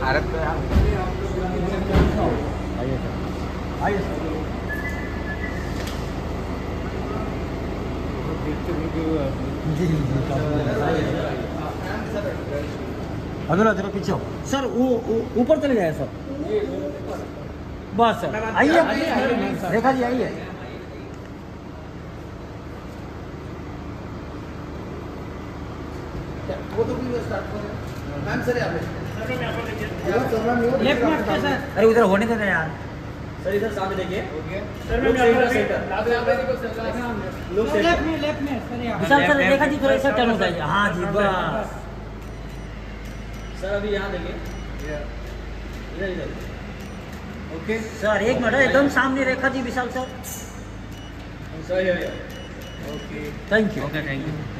भारत में आइए सर, आइए सर। जी जी अधूरा जरा पीछे हो सर, वो ऊपर चले जाए सर। बस सर, आइए रेखा जी आइए। लेफ्ट में सर। अरे उधर होने देना यार सर, इधर सामने देखिए। सर मैं लेफ्ट में सर यहाँ। विशाल सर रेखा जी थोड़ा सा टर्न हो जाइए। हाँ जी बस सर अभी यहाँ देखिए, इधर इधर। ओके सर, एक मिनट एकदम सामने रेखा जी, विशाल सर। सही है। Okay thank you. Okay thank you.